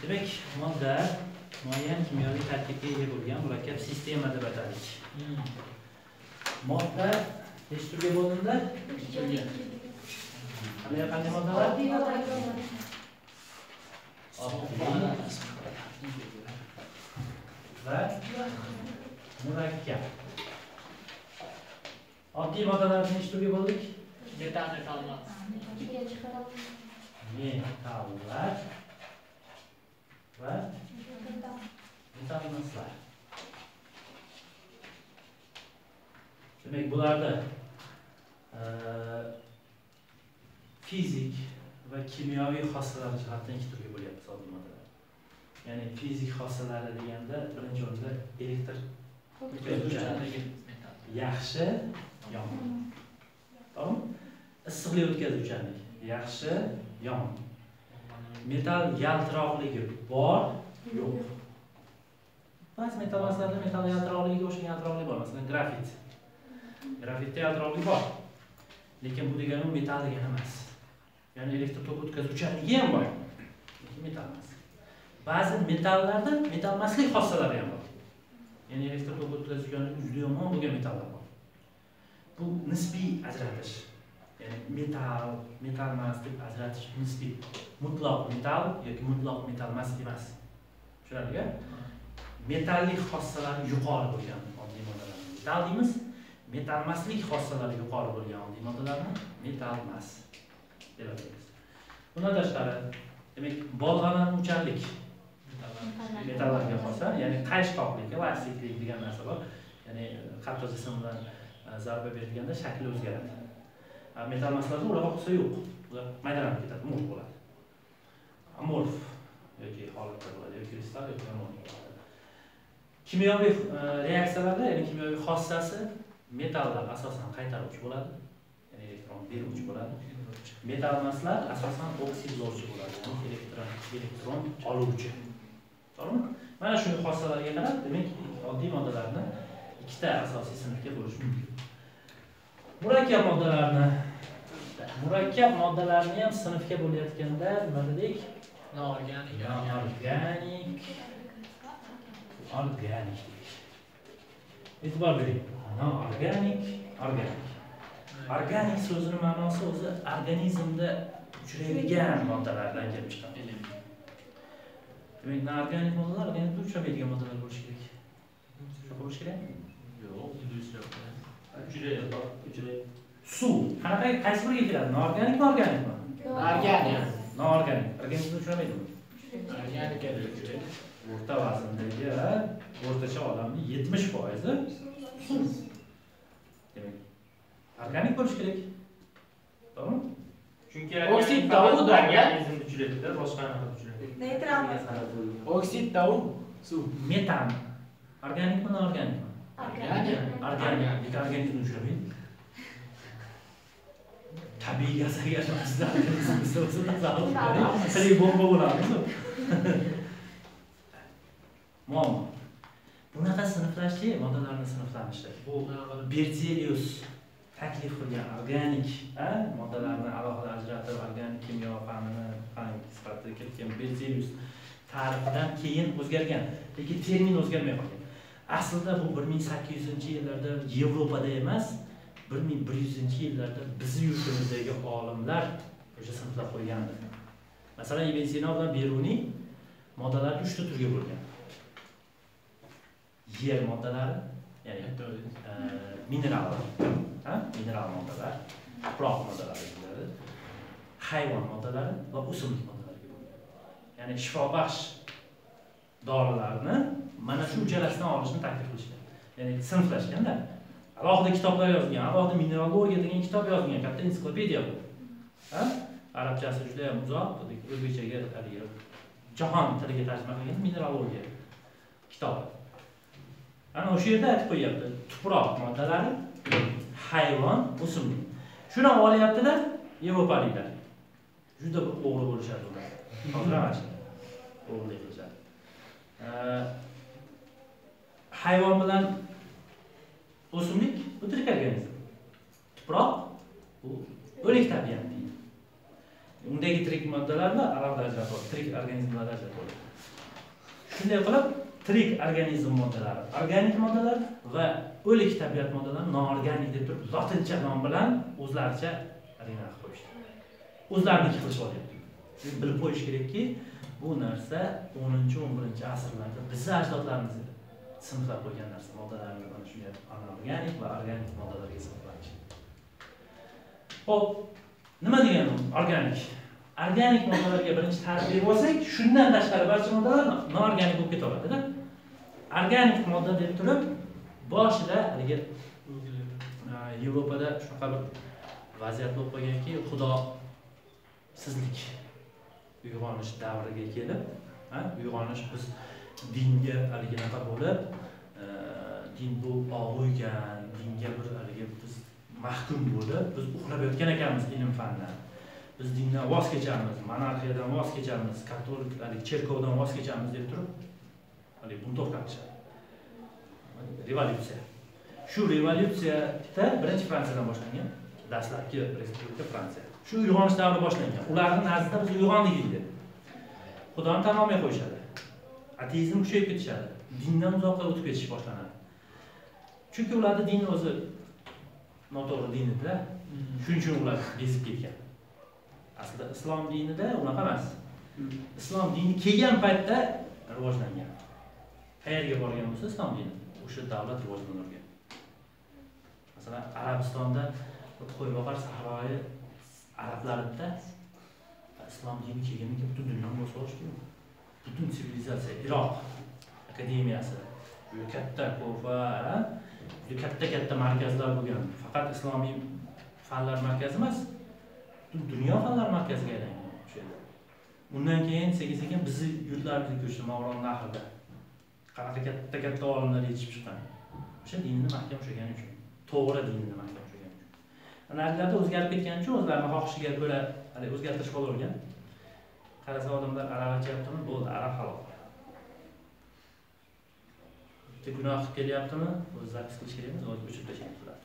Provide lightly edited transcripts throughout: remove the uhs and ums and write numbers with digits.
Demak, modda muayyan kimyoviy tarkibga ega bo'lgan murakkab sistema deb atadik. Modda nechta turga bo'lindi? Qanday moddalar? Va murakkab. Oddiy moddalarni nechta turga bo'ldik? Metallar va metalmaslar. Demak, bularda fizik va kimyoviy xossalari jihatdan ikki turga bo'lyapmiz oddiy moddalar. Ya'ni fizik xossalari deganda birinchi o'rinda elektr o'tkazuvchanligi yaxshi, yomon. To'g'rimi? Issiqlik o'tkazuvchanlik yaxshi, yomon. Metal yaltiroqligi bor, yo'q. Ba'zi metallarlarda metal yaltiroqligiga o'xshagan yaltiroqlik bor, masalan, grafit. Grafitda yaltiroqlik bor. Lekin bu degani u metal degani emas. Ya'ni elektr tok o'tkazuvchanligi ham bor, lekin metal emas. Ba'zi metallarda metalmaslik xossalari ham bor. Ya'ni elektr tok o'tkazuvchanligi juda yomon bo'lgan metallar bor. Bu nisbiy ajratish. Ya'ni metal emas deb ajratish nisbiy. Mutlaq metal yoki mutlaq metal emas emas. Tushunarli-ku? Metallik xossalari yuqori bo'lgan oddiy moddalarni metal deymiz. Metalmaslik xossalari yuqori bo'lgan oddiy moddalarni metal emas deb ataymiz. Bundan tashqari, demak, bolg'alanuvchanlik metallarga xossa, ya'ni qayishqoqlik, elastiklik degan narsa bor. Ya'ni qattiq jism bilan zarba berilganda shakli o'zgaradi. Metalmaslarda unaqa qilsa yo'q. Ular maydalanib ketadi, mo'l bo'ladi. Amorf yoki holatda bo'ladi, yoki kristal yoki amorf. Kimyoviy reaksiyalarda, ya'ni kimyoviy xossasi metallar asosan qaytaruvchi bo'ladi, ya'ni elektron beruvchi bo'ladi. Metalmaslar asosan oksidlovchi bo'ladi, ya'ni elektron oluvchi. To'g'rimi? Mana shunday xossalarga qarab, demak, oddiy moddalarni ikkita asosiy sinfga bo'lish mumkin. Murakkab moddalarni ham sinfga bo'layotganda nima dedik? Organik. E'tibor bering. Organik. Organik so'zining ma'nosi o'zi organizmda uchraydigan moddalardan kelib chiqadi. Demak, organik moddalar organizmda uchramaydigan moddalar bo'lishi kerak. Shunaqa bo'lishi kerak? Yo'q, uchraydi. Suv. Qanaqa qaysi biriga kiradi? Organikmi? Organik. Organizmda uchramaydi. Organikga uchraydi. O'rta vazndagi o'rtacha odamning 70% suv. Demak, organik bo'lishi kerak. To'g'rimi? Chunki oksid dovud organizmda uchraydi, boshqa narsa uchraydi. Neytral. Oksid dovud suv. Metan. Organikmi, noorganikmi? Organik. Lekin organizmda uchramaydi. Tabiiy yasagan bizlar o'zini zarur ko'ring. Tirik bomba bo'lamiz-ku. Muammo. Bunaqa sinflashchi, moddalarni sinflanishda. Bu Berzelius taklif qilgan organik moddalarni alohida ajratib, organik kimyo fanini sifatida kiritgan Berzelius ta'rifidan keyin o'zgargan, lekin termin o'zgarmay qolgan. Aslida bu 1800-yillarda Yevropada emas, 1100-yillarda bizni yurtimizdagi olimlar o'sha sinflab qo'ygandi. Masalan, Ibn Sino bilan Beruniy moddalarni 3 ta turga bo'lgan. Yer moddalari, ya'ni minerallar, mineral moddalar, tuproq moddalari, hayvon moddalari va o'simlik moddalariga bo'lgan. Ya'ni shifobaxsh dorilarni mana shu uchalasidan olishni taklif qilishgan. Ya'ni sinflashganda alohida kitoblar yozgan, alohida mineralogiya degan kitob yozgan, katta ensiklopediya bu. Arabchasi juda ham uzoq, o'zbekchaga jahon tiliga tarjima qilgan mineralogiya kitobi. Ana o'sha yerda aytib qo'yapti, tuproq moddalari, hayvon, o'simlik. Shuni olyapti-da, Yevropaliklar. Juda bir o'g'ri bo'lishadi ular. Hozir ham o'g'rilik qilishadi. Hayvon bilan o'simlik bu tirik organizm. Tuproq bu o'lik tabiat deydi. undagi tirik moddalarni alohida ajratib tirik organizmlarni ajratib oladi. Shunday qilib tirik organizm moddalari, organik moddalar va o'lik tabiat moddalari noorganik deb turib lotincha nom bilan o'zlaricha qilib qo'yishdi. O'zlariniki qilishib olyapti. Bilib qo'yish kerakki, bu narsa 10-11 asrlarda bizning ajdodlarimiz sinflab qo'ygan narsa, moddalarni mana shunday anorganik va organik moddalarga sinflash. Xo'p, nima degani organik? Organik moddalarga birinchi ta'rif berib olsak, shundan tashqari barcha moddalar noorganik bo'lib ketaveradi-da. Organik modda deb turib, boshida haligi Yevropada shunaqa bir vaziyat bo'lib qolganki, xudosizlik uyg'onish davriga kelib, uyg'onish biz dinga haliginaqa bo'lib, din bu og'uygan, dinga bir haligi biz mahkum bo'lib, biz uxlab yotgan ekanmiz ilm fandan. Biz dindan voz kechamiz, monarxiyadan voz kechamiz, katolik cherkovdan voz kechamiz deb turib, haligi buntovka qilishadi. Revolyutsiya. Shu revolyutsiyada birinchi Fransiyadan boshlangan, dastlabki respublika Fransiya. Shu uyg'onish davri boshlangan. Ularning nazdida biz uyg'ondik edi. Xudoni tan olmay qo'yishadi. Ateizm kuchayib ketishadi. Dindan uzoqqa o'tib ketish boshlanadi. Chunki ularda din o'zi noto'g'ri din edi-da. Shuning uchun ular bezib ketgan. Aslida islom dinida unaqa emas. Islom dini kelgan paytda rivojlangan. Qayerga borgan bo'lsa islom dini, o'sha davlat rivojlangan. Masalan, Arabistonda qo'yboqar sahroyi arablarida islom dini kelgandan keyin butun dunyoni bosib olishdi. Butun sivilizatsiya, Iroq akademiyasi, juda katta Kufa, juda katta markazlar bo'lgan. Faqat islomiy fanlar markazi emas, butun dunyo fanlar markaziga aylangan o'sha yerda. Undan keyin sekin-sekin bizning yurtlarimizga ko'chdi, Mavlon Nahrda. Qanaqa katta olimlar yetishib chiqqan. O'sha dinni mahkam ushlagan uchun, to'g'ri dinni mahkam ushlagan uchun. Narlarda o'zgarib ketgan uchun o'zlarining xohishiga ko'ra hali o'zgartirish qilavergan. Qarasa odamlar arab aytyaptimi, bo'ldi, arab halol. Bitta gunoh qilib kelyaptimi, o'z zapis qilish kerakmi, o'z o'chirib tashlaymiz ular.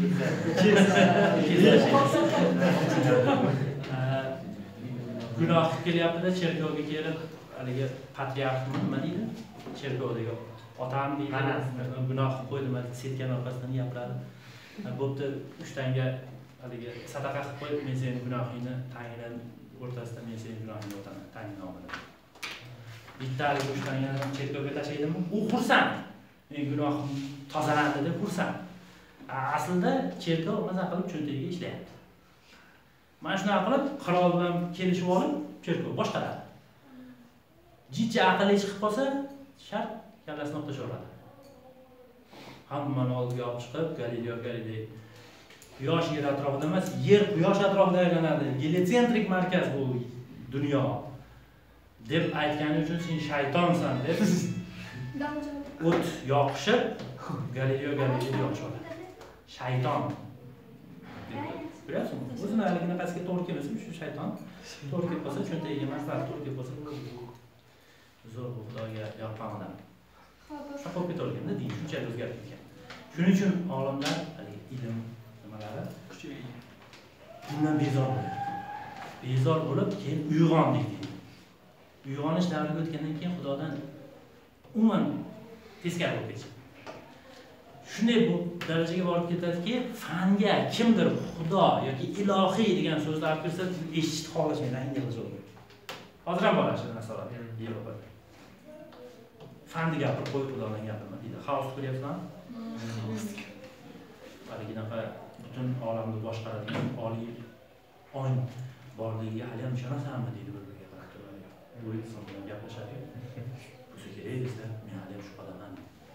Gunoh qilib kelyapti-da, cherkovga kelib, haligi patriarx nima deydi? Cherkovdagi otam deydi, gunoh qilib qo'ydim, setgan orqasidan gapiradi. Bo'pti, 3 tanga haligi sadaqa qilib qo'yib, men sening gunohingni tangdan o'rtasida men sening gunohingni o'taman, tang nomidan. Bittalik 3 tangani cherkovga tashlaydimi? U xursand. Men gunohim tozalandi deb xursand. Aslida cherkov maza qilib cho'ntagiga ishlayapti. Mana shunaqa qilib qirol bilan kelishib olib, cherkov boshqaradi. Jicha aqlli chiqib qolsa, shart kallasini o'qtashaveradi. Hammani oldiga olib chiqib, Galileo Galilei Quyosh yer atrofida emas, yer quyosh atrofida aylanadi. Geliocentrik markaz bu dunyo deb aytgani uchun sen shaytonsan deb o't yoqishib, Galileo Galilei yoqishadi. Shayton. Bilasizmi? O'zini haligini qasga to'g'ri kelmasa, shu shayton to'g'ri kelib qolsa, cho'ntagiga manfaat to'g'ri kelib qolsa, zo'r Xudoga yoqqan odam. Shunday qilib ketaverganda din shunchalik o'zgarib ketgan. Shuning uchun olimlar ilm nimalari dindan bezor bo'ldi. Bezor bo'lib, keyin uyg'ondik deydi. Uyg'onish davriga o'tgandan keyin Xudodan umuman teskari bo'lib ketdi. Shunday bu darajaga borib ketadiki, fanga kimdir Xudo yoki ilohiy degan so'zni olib kirsa, eshitib qolishmaydi, anglay qiladi. Hozir ham bor shu narsalar Yevropada. Fandi gapirib qo'yib Xudodan gapirma deydi. Xavf ko'ryapsizmi? Haliginaqa butun olamni boshqaradigan oliy ong borligiga hali ham ishonasanmi deydi bir-biriga qarab turadi. Bu inson bilan gaplashadi. Bo'lsa kerak desa, men hali ham shu qadaman.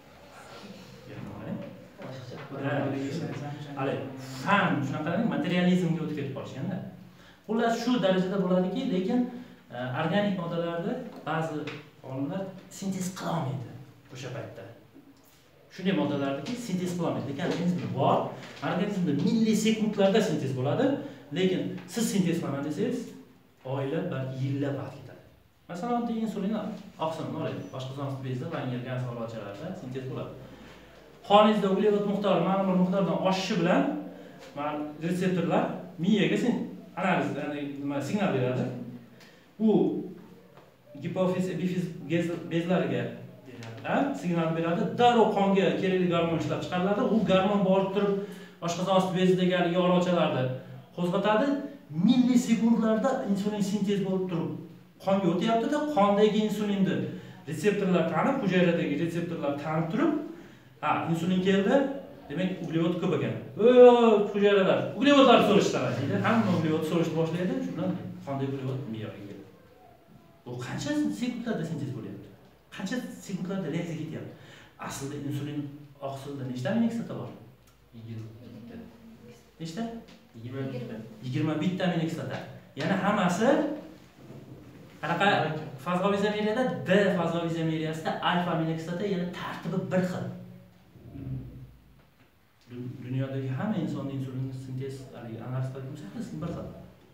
Hali fan shunaqaning materializmga o'tib ketib qolishganda. Xullas shu darajada bo'ladiki, lekin organik moddalarni ba'zi olimlar sintez qila olmaydi o'sha paytda. Shunday moddalarniki sintez qila olmaydi. Lekin organizmda bor, organizmda millisekundlarda sintez bo'ladi, lekin siz sintez qilaman desangiz, oylar balki yillab vaqt ketadi. Masalan, insulin oqsimni olaylik, boshqa bezda va yergan sog'lomchilarda sintez bo'ladi. Qoningizda uglevod miqdori ma'lum bir miqdordan oshishi bilan retseptorlar miyaga analiz, ya'ni nima signal beradi. Bu gipofiz, epifiz bezlariga signal beradi. Darrov qonga kerakli gormon ishlab chiqariladi. U gormon borib turib oshqozon osti bezidagi yo'lovchilarni qo'zg'atadi. Millisekundlarda insulin sintez bo'lib turib qonga o'tyapti-da, qondagi insulinni retseptorlar tanib, hujayradagi retseptorlar tanib turib, insulin keldi, demak uglevod ko'p ekan. Hujayralar uglevodlar so'rashtiradi deydi. Hamma uglevod so'rashni boshlaydi, shundan qondagi uglevod miyaga keladi. Bu qancha sekundlarda sintez bo'lyapti? Qancha sekundlarda reaksiya ketyapti? Aslida insulin oqsilida nechta aminokislota bor? 20. Nechta? 21 ta aminokislota. Yana hammasi qanaqa fazg'ovizameriyada D fazg'ovizameriyasida alfa aminokislota, yana tartibi bir xil. Dunyodagi hamma insonning insulin sintez analiz qilib ko'rsangiz bir xil.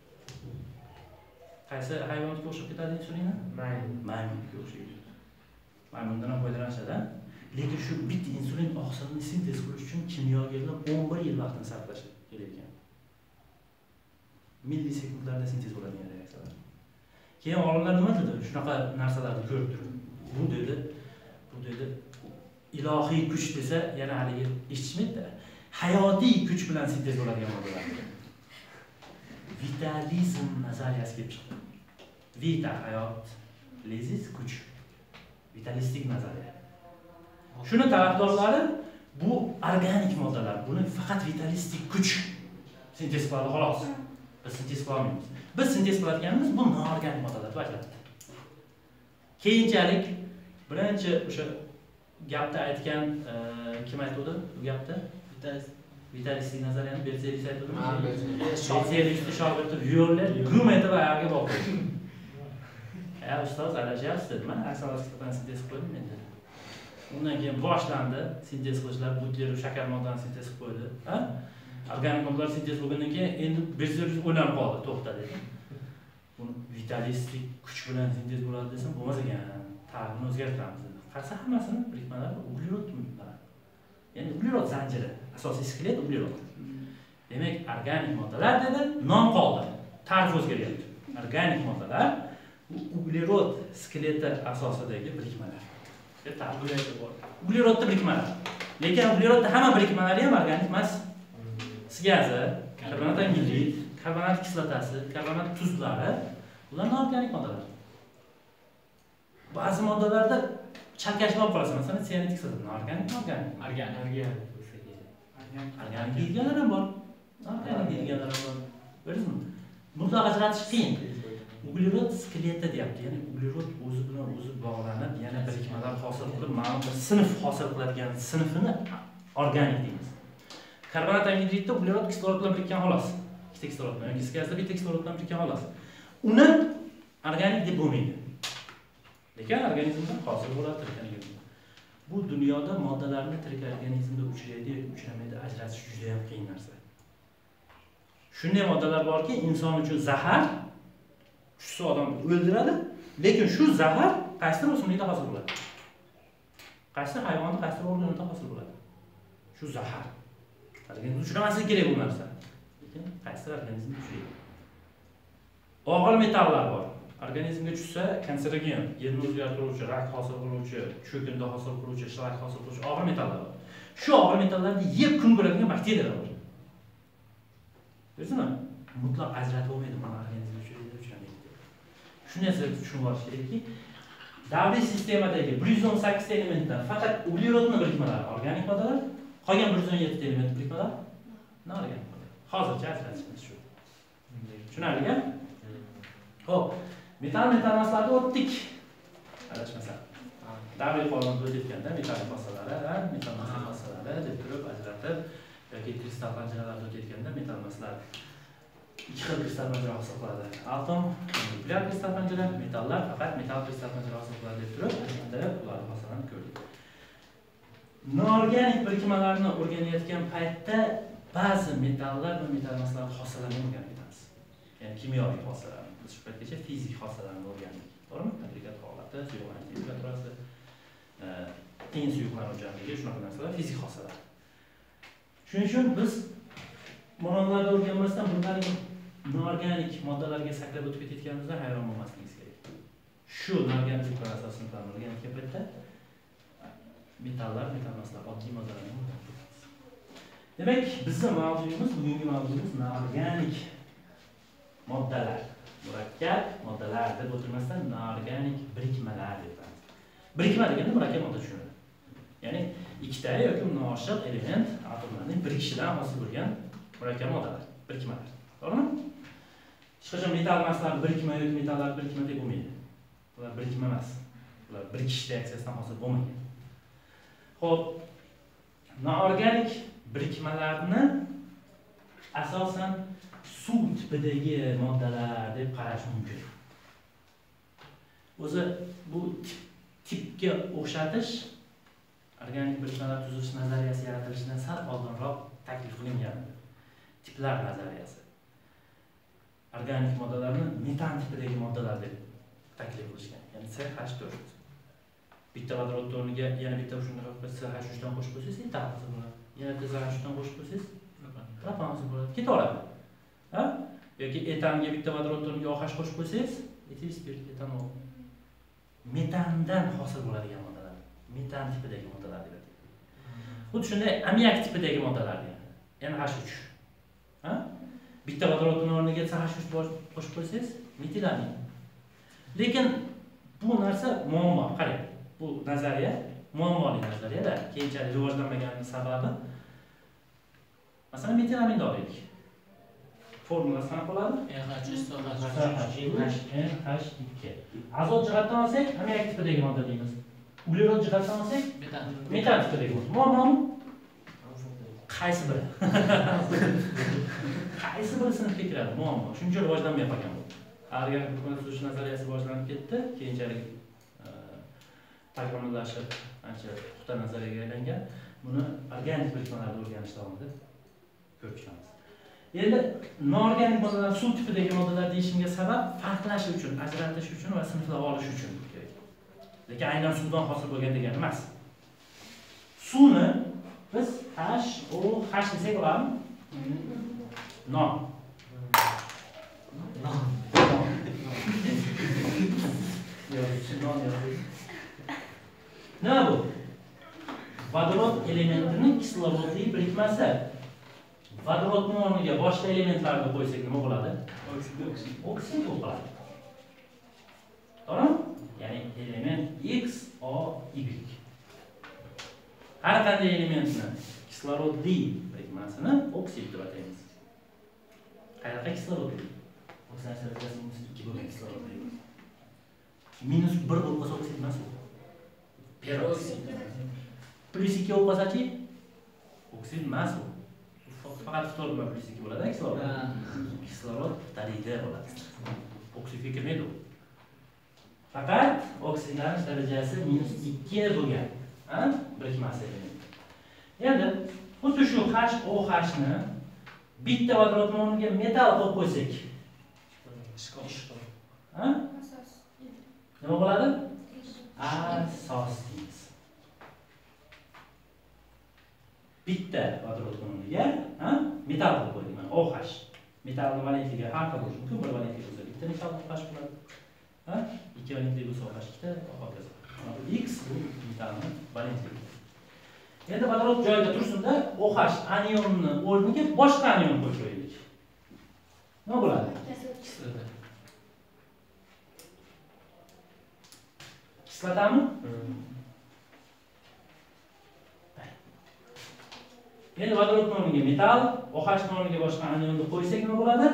Qaysi hayvonga o'xshab ketadi insulin? Maymunga o'xshaydi. Maymundan ham foydalanishadi. Lekin shu bitta insulin oqsilini sintez qilish uchun kimyogerlar 11 yil vaqtini sarflashi kerak ekan. Millisekundlarda sintez bo'ladigan reaksiyalar. Keyin olimlar nima dedi? Shunaqa narsalarni ko'rib turib. Bu dedi ilohiy kuch desa, yana haligi eshitishmaydi. Hayotiy kuch bilan sintez bo'ladigan moddalar. Vitalizm nazariyasi kelib chiqdi. Vita hayot, lezis kuch. Vitalistik nazariya. Shuni tarafdorlari bu organik moddalar, buni faqat vitalistik kuch sintez qiladi xolos. Biz sintez qilmaymiz. Biz sintez qiladiganimiz bu noorganik moddalar deb aytiladi. Keyinchalik birinchi o'sha gapni aytgan kim aytdi bu gapni? Vitalistik nazariyani Berzelis aytdimi? Berzelisni shogirdi Violet gum etib ayog'iga boqdi. Ustoz adashyapsiz dedi. Men aksalasidan sintez qildim men dedi. Undan keyin boshlandi sintez qilishlar, butler shakar moddani sintez qilib qo'ydi. Organik moddalar sintez bo'lgandan keyin endi Berzelis o'ylanib qoldi, to'xta dedi. Buni vitalistik kuch bilan sintez bo'ladi desam bo'lmas ekan. Ta'rifni o'zgartiramiz dedi. Qarasa hammasini birikmalar uglerod bunlar. Ya'ni uglerod zanjiri, asosiy skelet uglerod. Demak, organik moddalar dedi, nom qoldi. Ta'rif o'zgaryapti. Organik moddalar uglerod skeleti asosidagi birikmalar. Uglerodda birikmalar. Lekin uglerodda hamma birikmalari ham organik emas. Sigazi, karbonat angidrid, karbonat kislotasi, karbonat tuzlari, ular noorganik moddalar. Ba'zi moddalarda chalkashib olib qolasan, masalan, siyanid kislota noorganik, organik deyilganlar ham bor. Noorganik deyilganlar ham bor. Ko'rdingizmi? Mutlaq ajratish qiyin. Uglerod skeleti deyapti, ya'ni uglerod o'zi bilan o'zi bog'lanib, yana birikmalar hosil qilib, ma'lum bir sinf hosil qiladigan sinfini organik deymiz. Karbonat angidridda uglerod kislorod bilan birikkan xolos. Ikkita kislorod bilan, yoki gazda bitta kislorod bilan birikkan xolos. Uni organik deb bo'lmaydi. Lekin organizmda hosil bo'ladi ekanligi. Bu dunyoda moddalarni tirik organizmda uchraydi, uchramaydi ajratish juda ham qiyin narsa. Shunday moddalar borki, inson uchun zahar, shu odamni o'ldiradi, lekin shu zahar qaysidir o'simlikda hosil bo'ladi. Qaysidir hayvonda, qaysidir organida hosil bo'ladi. Shu zahar. Organizmda uchramasligi kerak bu narsa. Lekin qaysidir organizmda uchraydi. Og'ir metallar bor. Organizmga tushsa kanserogen, yerni o'zgartiruvchi, rak hosil qiluvchi, cho'kinda hosil qiluvchi, shlak hosil qiluvchi og'ir metallar bor. Shu og'ir metallarni yeb kun ko'radigan bakteriyalar bor. Ko'rdingizmi? Mutlaq ajratib olmaydi mana organizmga uchraydi. Shu narsa tushunib olish kerakki, davriy sistemadagi 118 ta elementdan faqat uglerodni birikmalari organik moddalar, qolgan 117 ta element birikmalar noorganik moddalar. Hozircha ajratishimiz shu. Tushunarlimi? Xo'p, metal emaslarga o'tdik. Adashmasam. Davriy qonunni o'tayotganda metal masallalari, metal masallalari deb turib ajratib yoki kristal panjaralarni o'tayotganda metal emaslar ikki xil kristal panjara hosil qiladi. Atom, nuklear kristal panjara, metallar faqat metal kristal panjara hosil qiladi deb turib, ajratib ularni masalanini ko'rdik. Noorganik birikmalarni o'rganayotgan paytda ba'zi metallar va metal emaslar xossalarini o'rganib ketamiz. Ya'ni kimyoviy xossalar. Biz shu paytgacha fizik xossalarini o'rgandik. To'g'rimi? Agregat holati, suyuqlik temperaturasi, teng suyuqlar o'lchamligi, shunaqa narsalar fizik xossalar. Shuning uchun biz monolarni o'rganmasdan bunlarning noorganik moddalarga sakrab o'tib ketayotganimizda hayron bo'lmasligingiz kerak. Shu noorganik asosini ta'minlagan paytda metallar, metalmaslar, oddiy moddalarni o'rganib. Demak, bizning mavzuyimiz, bugungi mavzuyimiz noorganik moddalar. Murakkab moddalar deb o'tirmasdan noorganik birikmalar deb ataymiz. Birikma deganda murakkab modda tushunadi. Ya'ni ikkita yoki undan oshiq element atomlarning birikishidan hosil bo'lgan murakkab moddalar, birikmalar. To'g'rimi? Hech qachon metalmaslar birikma yoki metallar birikma deb bo'lmaydi. Ular birikma emas. Ular birikish reaksiyasidan hosil bo'lmagan. Xo'p, noorganik birikmalarni asosan suv tipidagi moddalar deb qarash mumkin. O'zi bu tipga o'xshatish organik birikmalar tuzilish nazariyasi yaratilishidan sal oldinroq taklif qilingan tiplar nazariyasi. Organik moddalarni metan tipidagi moddalar deb taklif qilishgan. Ya'ni CH4. Bitta vodorod o'rniga yana bitta shunday CH3 dan qo'shib qo'ysangiz, metan hosil bo'ladi. Yana CH3 dan qo'shib qo'ysangiz, propan hosil bo'ladi. Ketaveradi. Ha? Yoki etanga bitta vodorod o'rniga OH qo'shib qo'ysangiz, etil spirt, etanol. Metandan hosil bo'ladigan moddalar. Metan tipidagi moddalar deb ataymiz. Xuddi shunday ammiak tipidagi moddalar degani. NH3. Ha? Bitta vodorodning o'rniga CH3 qo'shib qo'ysangiz, metilamin. Lekin bu narsa muammo. Qarang, bu nazariya muammoli nazariyada keyinchalik rivojlanmaganining sababi masalan metilaminni olaylik. Formulasi qanaqa bo'ladi? NH2. Azot jihatdan olsak, ammiak tipidagi modda deymiz. Uglerod jihatdan olsak, metan tipidagi modda. Muammomi? Qaysi biri? Qaysi biri sinfga kiradi? Muammo. Shuncha rivojlanmay qolgan bu. Organik birikmalar tuzish nazariyasi rivojlanib ketdi, keyinchalik takomillashib, ancha puxta nazariyaga aylangan. Buni organik birikmalarni o'rganish davomida ko'rib chiqamiz. Endi noorganik moddalar suv tipidagi moddalar deyishimga sabab farqlash uchun, ajratish uchun va sinflab olish uchun kerak. Lekin aynan suvdan hosil bo'lgan degani emas. Suvni biz HOH desak bo'ladimi? Non. Nima bu? Vodorod elementining kislorodli birikmasi. Vodorodning o'rniga boshqa elementlarni qo'ysak nima bo'ladi? Oksid bo'ladi. To'g'rimi? Ya'ni element X, O, Y. Har qanday elementni kislorodli birikmasini oksid deb ataymiz. Qanaqa kislorodli? Oksidatsiya darajasi -2 bo'lgan kislorodli. -1 bo'lib qolsa oksid emas u. Peroksid. +2 bo'lib qolsa-chi? Oksid emas u. Faqat ftor bilan +2 bo'ladi, kislorod. Kislorod darida bo'ladi. Oksidga kirmaydi u. Faqat oksidlanish darajasi -2 bo'lgan, ha? Birikmasi element. Endi xuddi shu HOH ni bitta vodorodning o'rniga metal qo'yib qo'ysak, ha? Nima bo'ladi? Asos deymiz. Bitta vodorodning o'rniga, ha? Metal qo'yib qo'ydik. Mana OH. Metalning valentligi har xil bo'lishi mumkin. Bir valentligi bo'lsa bitta metal OH bo'ladi. Ha? Ikki valentligi bo'lsa OH ikkita, hokazo. Mana X bu metalning valentligi. Endi vodorod joyida tursin-da, OH anionni o'rniga boshqa anion qo'yib qo'yaylik. Nima bo'ladi? Kislotami? Endi vodorod o'rniga metal, OH o'rniga boshqa anionni qo'ysak nima bo'ladi?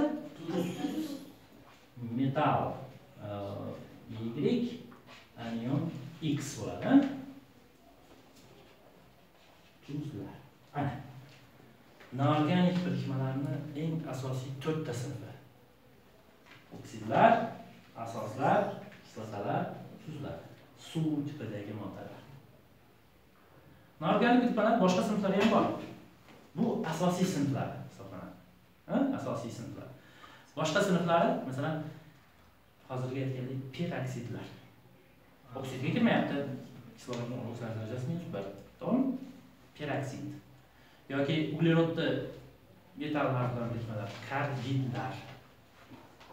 Metal Y, anion X bo'ladi. Tuzlar. Ana. Noorganik birikmalarning eng asosiy 4 ta sinfi. Oksidlar, asoslar, kislotalar, tuzlar. Suv tipidagi moddalar. Noorganik birikmalar boshqa sinflari ham bor. Bu asosiy sinflar hisoblanadi. Ha? Asosiy sinflar. Boshqa sinflari, masalan, hozirgi aytgandek peroksidlar. Oksidga kirmayapti. Kislorodning oksidatsiya darajasi -1. To'g'rimi? Peroksid. Yoki uglerodni metallar bilan birikmalar, karbidlar.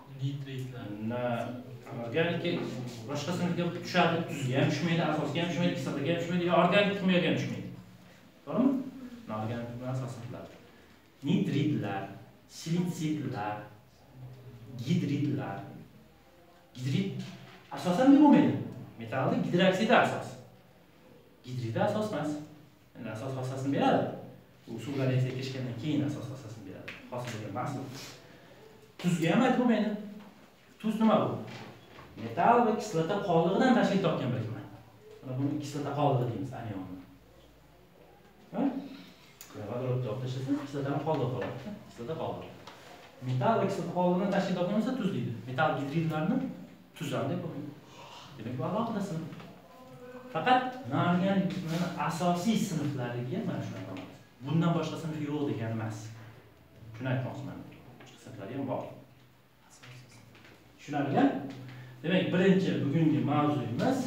Nitritlar. Organikga boshqa sinfga tushadi, tuzga ham tushmaydi, asosga ham tushmaydi, kislotaga ham tushmaydi, yo organik kimyoga ham tushmaydi. To'g'rimi? Noorganik bilan asoslar. Nitritlar, silitsidlar, gidritlar. Gidrit asosan nima bo'lmaydi? Metallda gidroksidi asos. Gidrida asos emas. Endi asos xossasini beradi. U suvga reaksiya kirishgandan keyin asos xossasini beradi. Hosilga mahsul. Tuzga ham aytib bo'lmaydi. Tuz nima bu? Metall va kislota qoldig'idan tashkil topgan birikma. Mana buni kislota qoldig'i deymiz, anionni. Ha? Vodorodni olib tashlasa, kislotani qoldig'i qoladi. Kislota qoldig'i. Metall va kislota qoldig'idan tashkil topgan bo'lsa tuz deydi. Metall gidritlarni tuz ham deb bo'ladi. Demak, bu alohida sinf. Faqat noorganik asosiy sinflariga mana shunaqa emas. Bundan boshqa sinf yo'q degani emas. Shuni aytmoqchiman. Boshqa sinflari ham bor. Tushunarlimi? Demak, birinchi bugungi mavzuyimiz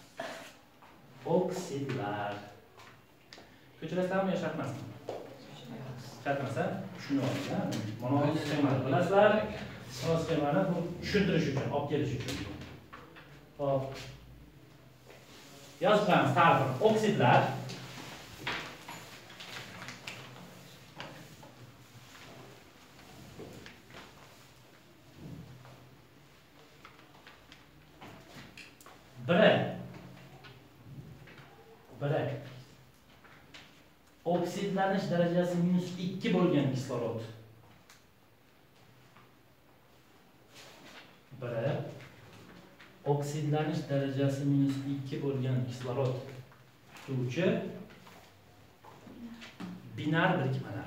oksidlar. Ko'chirasizlarmi yo shartmasmi? Shartmasa, shuni oling. Mana bu sxemani bilasizlar. Mana sxemani bu tushuntirish uchun, olib kelish uchun. Hop. Yozib qo'yamiz ta'rifini. Oksidlar biri oksidlanish darajasi -2 bo'lgan kislorod. Biri oksidlanish darajasi -2 bo'lgan kislorod tutuvchi binar birikmalar.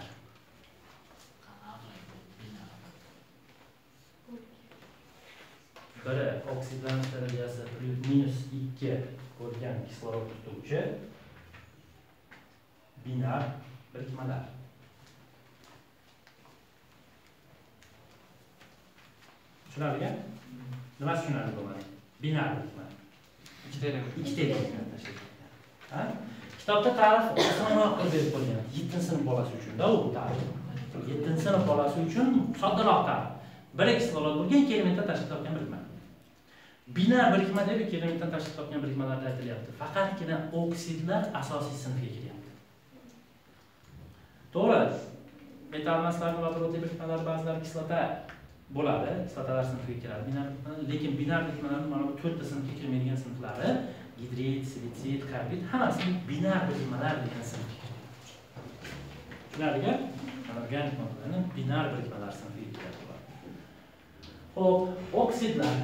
Biri oksidlanish darajasi -2 bo'lgan kislorod tutuvchi binar birikmalar. Tushunarli? Nima tushunarli bo'ladi? Binar birikma. Ikkita birikma tashlaydi. Ha? Kitobda ta'rif osonroq qilib berib qo'ygan. 7-sinf bolasi uchun-da u ta'rif. 7-sinf bolasi uchun soddaroq ta'rif. Bir kislorod bo'lgan 2 elementdan tashkil topgan birikma. Binar birikma deb 2 elementdan tashkil topgan birikmalarda aytilyapti. Faqatgina oksidlar asosiy sinfga kiryapti. To'g'ri. Metall maslarning vodorodli birikmalari ba'zilari kislota bo'ladi, kislotalar sinfiga kiradi. Lekin binar birikmalarning mana bu 4 ta sinfga kirmaydigan sinflari gidrit, silitsid, karbid hammasi binar birikmalar degan sinfga kiradi. Tushunarli? Organik moddalarning binar birikmalar sinfiga kiradi. Xo'p, oksidlar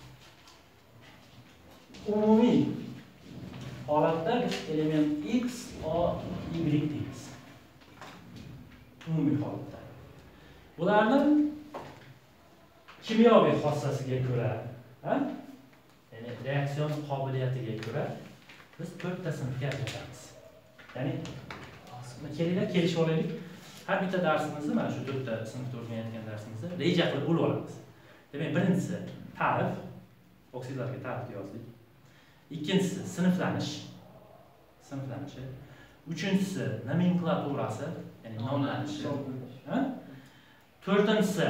umumiy holatda biz element X, O, Y deymiz. Umumiy holatda. Bularning kimyoviy xossasiga ko'ra, ya'ni reaksion qobiliyatiga ko'ra biz 4 ta sinfga ajratamiz. Ya'ni kelinglar kelishib olaylik. Har bitta darsimizni mana shu 4 ta sinfda o'rganayotgan darsimizni reja qilib bo'lib olamiz. Demak, birinchisi ta'rif, oksidlarga ta'rif yozdik. Ikkinchisi sinflanishi. Uchinchisi nomenklaturasi, ya'ni nomlanishi. To'rtinchisi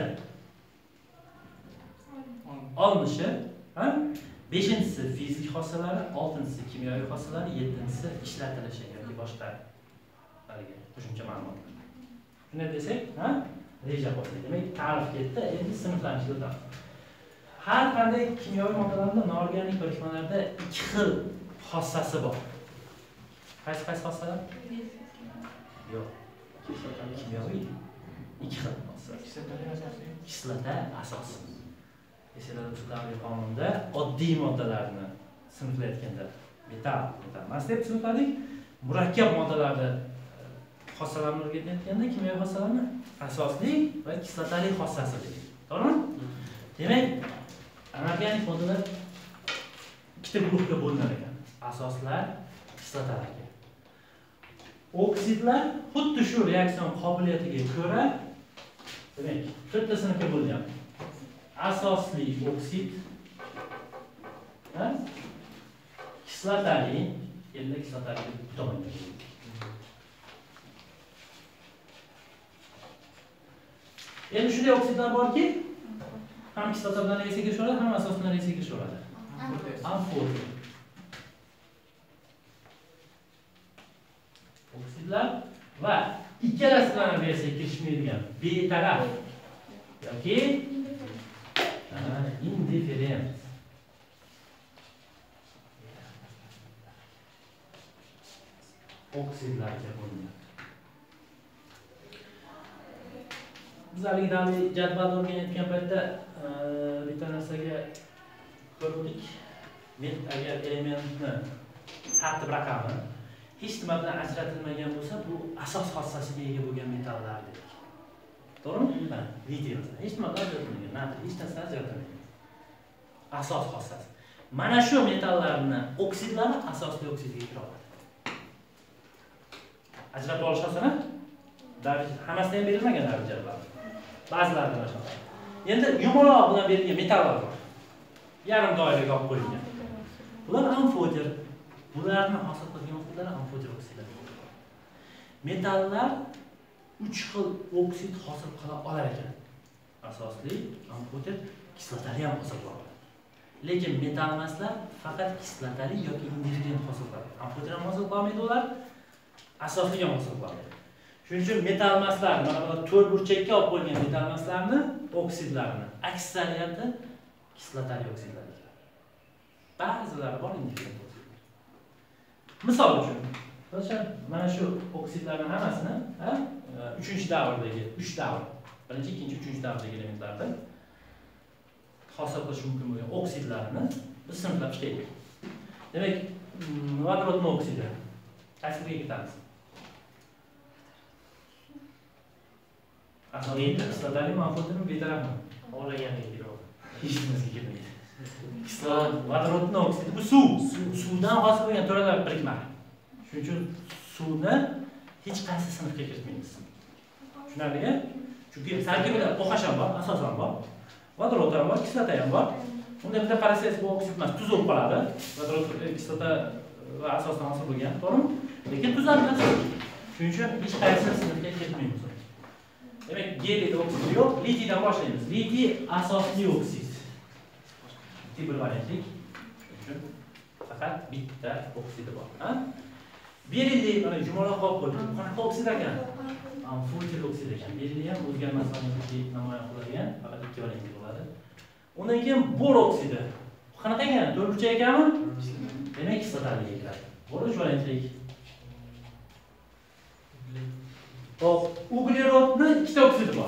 olinishi, beshinchisi fizik xossalari, oltinchisi kimyoviy xossalari, yettinchisi ishlatilishi yoki boshqa qo'shimcha ma'lumotlar. Shunday desak, reja qo'ydik. Demak, ta'rif ketdi, endi sinflanishga o'tamiz. Har qanday kimyoviy moddalarda, noorganik birikmalarda 2 xil xossasi bor. Qaysi xossalar? Yo'q. Kimyoviy 2 xil xossasi. Kislota asosi. Esingizda Davriy qonunida oddiy moddalarni sinflayotganda metall emas deb sinfladik. Murakkab moddalarni xossalarini o'rganayotganda kimyoviy xossalarni asosli va kislotali xossasi dedik. To'g'rimi? Demak, anorganik moddalar 2 ta guruhga bo'linar ekan. Asoslar, kislotalarga. Oksidlar xuddi shu reaksion qobiliyatiga ko'ra, demak, 4 ta sinfga bo'linyapti. Asosli oksid, kislotali, endi kislotali bu tomonga. Endi shunday oksidlar borki, ham kislota bilan reaksiya kirishaveradi, ham asos bilan reaksiya kirishaveradi. Amfoter. Oksidlar va ikkalasi bilan reaksiya kirishmaydigan betaraf yoki indiferent. Oksidlarga bo'linadi. Biz haligi jadvalni o'rganayotgan paytda bitta narsaga ko'rdik. Men agar elementni tartib raqami hech nima bilan ajratilmagan bo'lsa, bu asos xossasiga ega bo'lgan metallar dedik. To'g'rimi? Mana video hech nima bilan ajratilmagan, natriy hech narsa ajratilmagan. Asos xossasi. Mana shu metallarni oksidlari asosli oksidga kira oladi. Ajratib olish oson-a? Hammasidan ham berilmagan darajalar. Ba'zilarida boshqa. Endi yumaloq bilan berilgan metallar bor. Yarim doiraga olib qo'yilgan. Bular amfoter. Bularni hosil qilgan oksidlar amfoter oksidlar. Metallar 3 xil oksid hosil qila olar ekan. Asosli, amfoter, kislotali ham hosil qila oladi. Lekin metal emaslar faqat kislotali yoki indiferent hosil qiladi. Amfoter ham hosil qilmaydi ular. Asosli ham hosil qiladi. Shuning uchun metal maslar, mana bu to'rt burchakka olib qo'yilgan metal maslarni oksidlarini aksariyati kislotali oksidlar. Ba'zilari bor indiferent oksidlar. Misol uchun, mana shu oksidlarning hammasini, 3-davrdagi 3 davr, birinchi, ikkinchi, 3-davrdagi elementlarni hosil qilish mumkin bo'lgan oksidlarni biz sinflab ishlaylik. Demak, vodorod oksidi qaysiga ketamiz? Asosiy kislotali amfotermi, betarafmi? Xohlaganiga kiradi. Hech nimasiga kirmaydi. Vodorod oksidi bu suv. Suvdan hosil bo'lgan to'ralar birikma. Shuning uchun suvni hech qaysi sinfga kiritmaymiz. Tushunarlimi? Chunki tarkibida OH ham bor, asos ham bor. Vodorod ham bor, kislota ham bor. Unda bitta qarasangiz bu oksid emas, tuz bo'lib qoladi. Vodorod kislota va asosdan hosil bo'lgan, to'g'rimi? Lekin tuzlar bilan. Shuning uchun hech qaysi sinfga kiritmaymiz. Demak, geliyda oksid yo'q, litiydan boshlaymiz. Litiy asosli oksid. Tibr variantlik uchun faqat bitta oksidi bor, ha? Berilliyk mana yumaloq qolib qoldi. Qanaqa oksid ekan? Amfoter oksid ekan. Berilliyk ham o'zgarmas valentlikni namoyon qiladigan, faqat ikki valentlik bo'ladi. Undan keyin bor oksidi. Qanaqa ekan? To'rtburchak ekanmi? Demak, kislotali ekan. Bor 3 valentlik. Hop, uglerodni ikkita oksidi bor.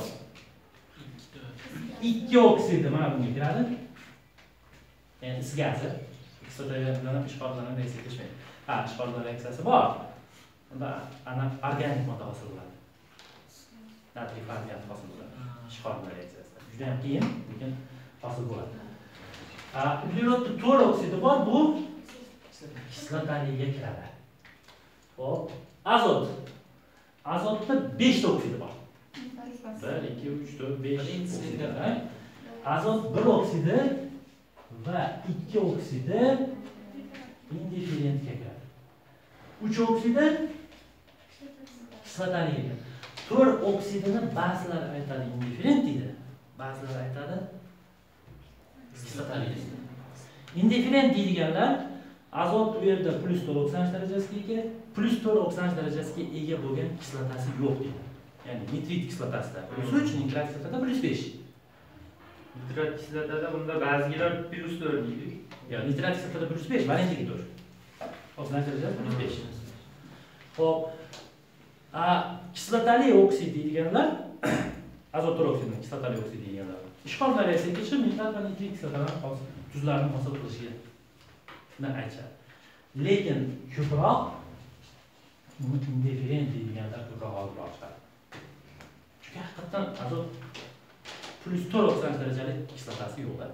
Ikki oksidi mana bunga kiradi. Ya'ni is gazi. Kislota bilan ishqor bilan reaksiya qilishmaydi. Ha, ishqor bilan reaksiyasi bor. Unda organik modda hosil bo'ladi. Natriy fosfat hosil bo'ladi. Ishqor bilan reaksiyasi. Juda ham qiyin, lekin hosil bo'ladi. Uglerodni 4 oksidi bor, bu kislotaliga kiradi. Hop, azot. Azotda 5 ta oksidi bor. 1, 2, 3, 4, 5 oksidi. Azot 1 oksidi va 2 oksidi indiferentga kiradi. 3 oksidi kislotaliga. 4 oksidini ba'zilar aytadi indiferent deydi, ba'zilar aytadi kislotali. Indiferent deydiganlar azot bu yerda +4 oksidlanish darajasiga ega, +4 oksidlanish darajasiga ega bo'lgan kislotasi yo'q deydi. Ya'ni nitrit kislotasida +3, nitrat kislotada +5. Nitrat kislotada bunda ba'zilar +4 deydi. Ya nitrat kislotada +5, valentligi 4. Oksidlanish darajasi +5. Xo'p, kislotali oksid deydiganlar azot oksidini kislotali oksid deydiganlar. Ishqor reaksiya kechirib nitrat va nitrit kislotalar tuzlarni hosil qilishiga aytadi. Lekin ko'proq buni indiferent deydiganlar ko'proq olib borishadi. Chunki haqiqatan azot +4 oksidlanish darajali kislotasi yo'q-da.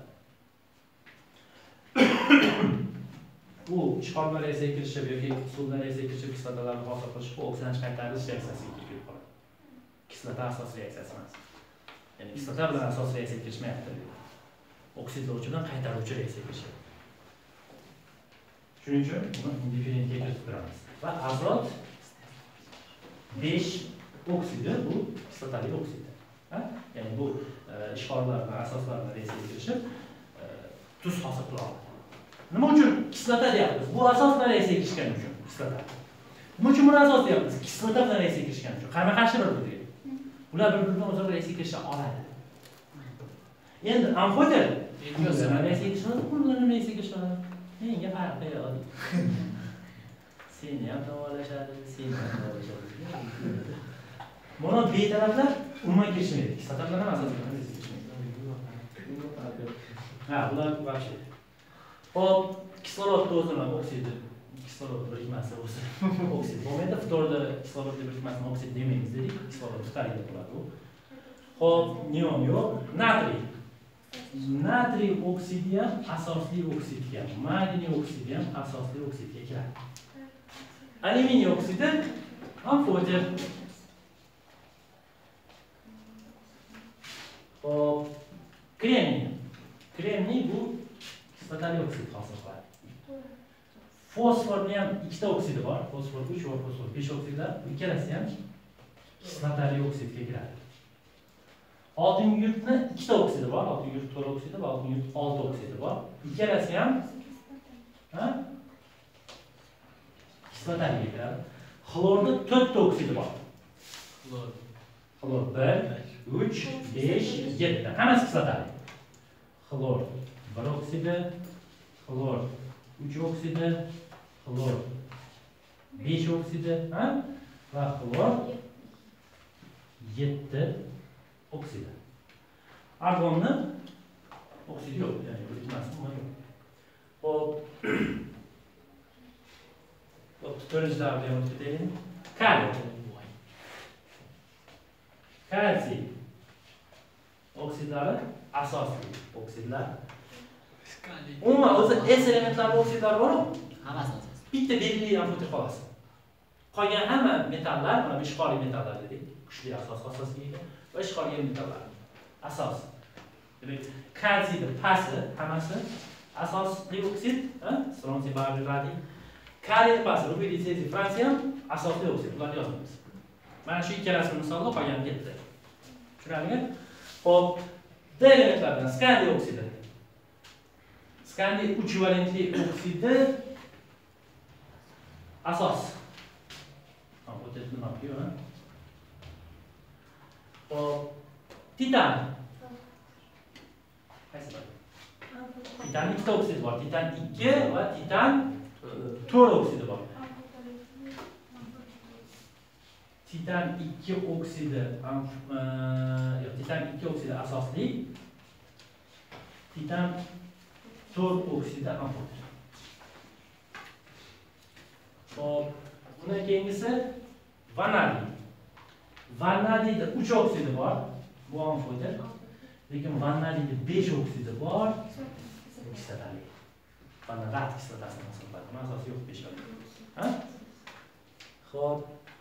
Bu ishqor bilan reaksiya kirishib yoki suv bilan reaksiya kirishib kislotalarni hosil qilish bu oksidlanish qaytarish reaksiyasiga kelib qoladi. Kislota asos reaksiyasi emas. Ya'ni kislota bilan asos reaksiya kirishmayapti. Oksidlovchi bilan qaytaruvchi reaksiya kirishyapti. Shuning uchun buni indiferentga kiritib turamiz. Va azot 5 oksidi bu kislotali oksid. Ya'ni bu ishqorlar va asoslar reaksiyaga kirishib tuz hosil qila oladi. Nima uchun kislota deyapmiz? Bu asos bilan reaksiyaga kirishgani uchun kislota. Nima uchun buni asos deyapmiz? Kislota bilan reaksiyaga kirishgani uchun. Qarama-qarshi bir-biriga. Ular bir-biridan o'zaro reaksiyaga kirisha oladi. Endi amfoter reaksiyaga kirishadi, bunlar reaksiyaga kirishadi. Menga farqi yo'q. Seni ham davolashadi, seni ham davolashadi. Mana betaraflar umuman kirishmaydi. Kislotalar ham asosiy kirishmaydi. Ha, bular вообще. Hop, kislorod o'zini oksidi, kislorod birikmasi o'zi. Oksid bo'lmaydi, ftorda kislorod birikmasini oksid demaymiz dedik. Kislorod ftorida bo'ladi u. Hop, neon yo'q, natriy. Natriy oksidi ham asosli oksidga, magniy oksidi ham asosli oksidga kiradi. Alyuminiy oksidi amfoter. Hop, kremniy. Kremniy bu kislotali oksid hosil qiladi. Fosforning ham ikkita oksidi bor. Fosfor 3 va fosfor 5 oksidlar. Ikkalasi ham kislotali oksidga kiradi. Oltin yurtning ikkita oksidi bor. Oltin yurt 4 oksidi va oltin yurt 6 oksidi bor. Ikkalasi ham kislotaliga kiradi. Xlorning 4 oksidi bor. Xlor 1, 3, 5, 7. Hammasi kislotali. Xlor 1 oksidi, xlor 3 oksidi, xlor 5 oksidi, va xlor 7 oksidi. Argonni oksidi yo'q, ya'ni birikmasi yo'q. Hop. Hop, to'rtinchilarni ham o'tib ketaylik. Kaliy. Kalsiy oksidlari asosli oksidlar. Umuman o'zi S elementlari oksidlar bor-ku? Hammasi asos. Bitta belgili amfoter xolasi. Qolgan hamma metallar, mana bu ishqorli metallar dedik. Kuchli asosga ega va ishqorli metallar. Asos. Demak, kalsiyning pasi hammasi asosli oksid, stronsiy, bariy, radiy. Kaliyning pasi rubidiy, seziy, fransiy ham asosli oksid. Ularni yozamiz. Mana shu ikkalasini misolda qolgan ketdi. Tushunarlimi? Xo'p, D elementlaridan skandiy oksidi. Skandiy 3 valentli oksidi asos. Amfoter nima qiladi? Xo'p, titan. Qaysi bor? Titan ikkita oksidi bor. Titan 2 va titan 4 oksidi bor. Titan 2 oksidi titan 2 oksidi asosli. Titan 4 oksidi amfoter. Hop, bundan keyingisi vanadiy. Vanadiyda 3 oksidi bor. Bu amfoter. Lekin vanadiyda 5 oksidi bor. Kislotali. Vanadiyat kislotasini hisoblaydi. Asosi yo'q 5 oksidi. Ha? Xo'p.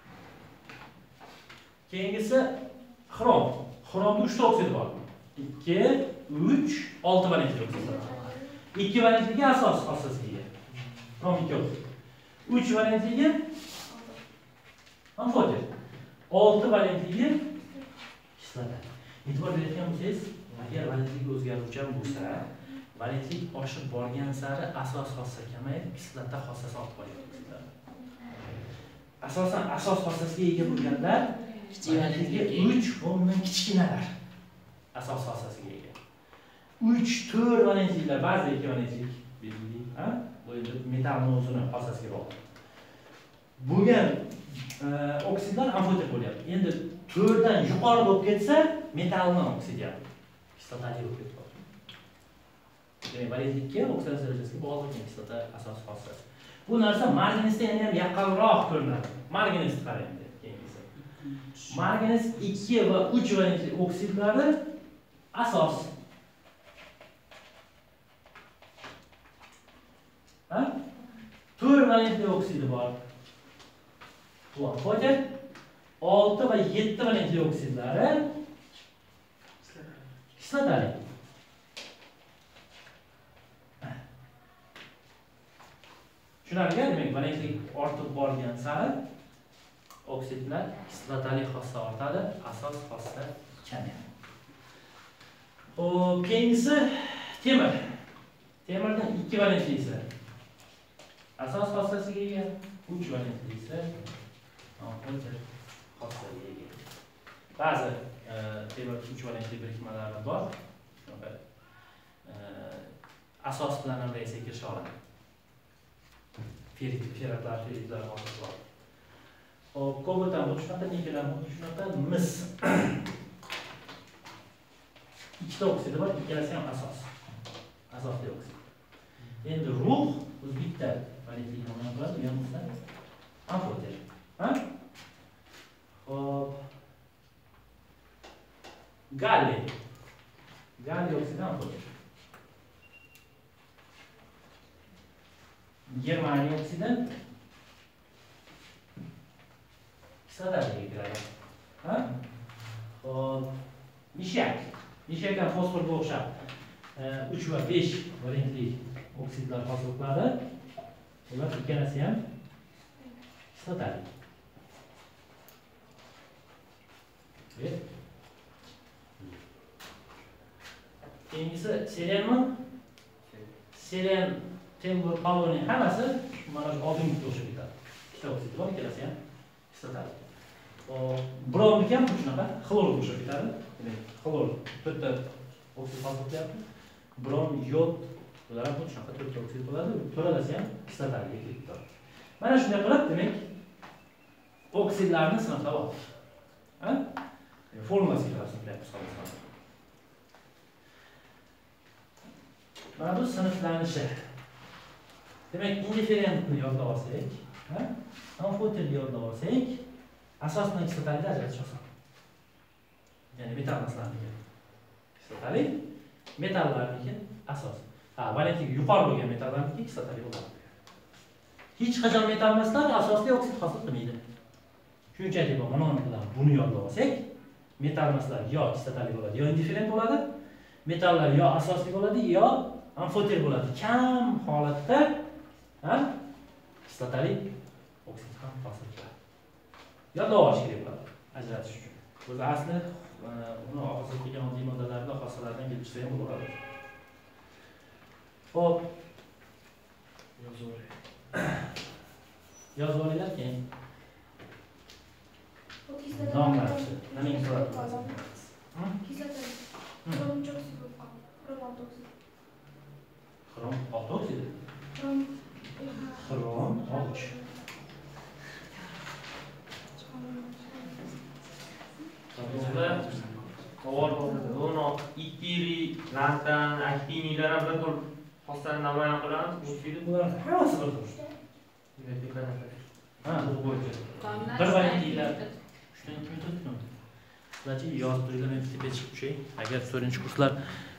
Keyingisi xrom. Xromda 3 ta oksidi bor. 2, 3, 6 valentli oksid. 2 valentligi asosiga. Xrom 2 oksid. 3 valentligi amfoter. 6 valentligi kislota. E'tibor berayotgan bo'lsangiz, agar valentlik o'zgaruvchan bo'lsa, valentlik oshib borgan sari asos xossa kamayib, kislota xossasi ortib boryapti. Asosan asos xossasiga ega bo'lganlar valentligi 3 va undan kichkinalar. Asos xossasiga ega. 3, 4 valentliklar, ba'zi 2 valentlik belgilaydi, ha? Bu endi metalning o'zini xossasiga bog'liq. Bo'lgan oksidlar amfoter bo'lyapti. Endi 4 dan yuqori bo'lib ketsa, metalning oksidi ham kislotali bo'lib ketadi. Demak, valentlikka oksidatsiya darajasiga bog'liq kislota asos xossasi. Bu narsa marganisda ham yaqinroq ko'rinadi. Marganisni qarang keyingisi. Marganis 2 va 3 valentli oksidlari asos. Ha? 4 valentli oksidi bor. Bu amfoter. 6 va 7 valentli oksidlari kislotali. Tushunarli, demak, valentlik ortib borgan sari oksidlar kislotali xossa ortadi, asos xossa kamayadi. Xo'p, keyingisi temir. Temirdan 2 valentlisi. Asos xossasiga ega, 3 valentlisi. O'nta xossaga ega. Ba'zi temir 3 valentli birikmalari bor. Shunaqa asos bilan ham esa kirisha oladi. Feritlar hosil bor. Hop, kobalt ham shunaqa, nikel ham shunaqa, mis. Ikkita oksidi bor, ikkalasi ham asos. Asosli oksid. Endi ruh o'z bitta valentlikni namoyon qiladi, u ham amfoter. Ha? Hop. Galliy. Galliy oksidi amfoter. Germaniy oksidi kislotasiga kiradi. Ha? Hop. Mishak. Mishak ham fosforga o'xshab 3 va 5 valentli oksidlar hosil qiladi. Ular ikkalasi ham kislotali. Keyingisi selenmi? Selen, temir, poloniy hammasi mana shu oldingiga o'xshab ketadi. Ikkita oksid bor, ikkalasi ham kislotali. Bromga ham shunaqa xlorga o'xshab ketadi. Demak, xlor to'rtta oksid hosil qilyapti. Brom, yod, ular ham shunaqa to'rtta oksid bo'ladi. To'ralasi ham kislotaliga ketadi. Mana shunday qilib, demak, oksidlarni sinflab oldik. Ha? Formulasiga qarab sinflayapmiz. Mana bu sinflanishi. Demak, indiferentni yodlab olsak, ha? Amfoterni yodlab olsak, asosdan kislotali ajratish oson. Ya'ni metal maslarniki kislotali, metallarniki asos. Ha, valentligi yuqori bo'lgan metallarniki kislotali bo'ladi. Hech qachon metal maslar asosli oksid hosil qilmaydi. Shunchaki mana bilan buni yodlab olsak, metal maslar yo kislotali bo'ladi, yo indiferent bo'ladi. Metallar yo asosli bo'ladi, yo amfoter bo'ladi. Kam holatda, ha? Kislotali oksid ham hosil qiladi. Yodlab olish kerak bo'ladi ajratish uchun. O'zi asli uni hosil qilgan oddiy moddalarda xossalardan kelib chiqsa ham bo'ladi. Xo'p. Yozib olinglar keyin. Nomlarni. Nimaga so'radi? Kislotali. Krom oksid. Krom oksid. Krom 6. Uni ittiri, lantan, aktiniylar ham bir xil xossani namoyon qilamiz. Bular hammasi bir xil. Ha, bu bo'yicha. Bir valentliklar 3dan 2 metr turadi. Sizlarchi yozib turganlar tepaga chiqib tushay. Agar 4-kurslar